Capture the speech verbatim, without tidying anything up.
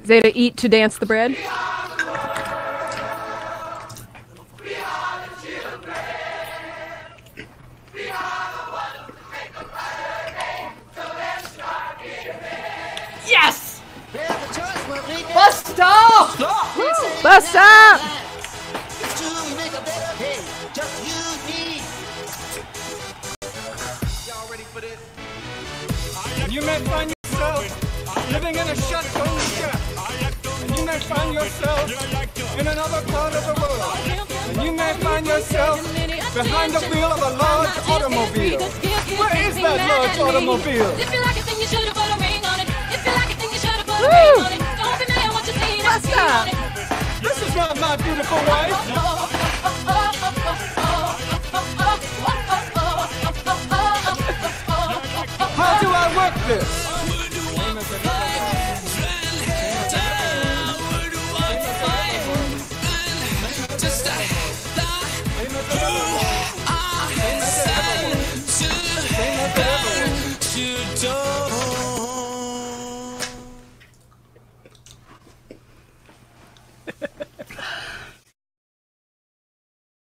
Zeta, eat to dance the bread. Yes! Bust off! Bust up! Y'all ready for this? You may find yourself living in a shotgun shack. And you may find yourself in another part of the world. And you may find yourself behind the wheel of a large automobile. Where is that large automobile? If you like it, then you should have put a ring on it. If you like it, then you should have put a Woo! ring on it. Don't be mad what you see, that's Bust up! This is not my beautiful wife. How do I work this?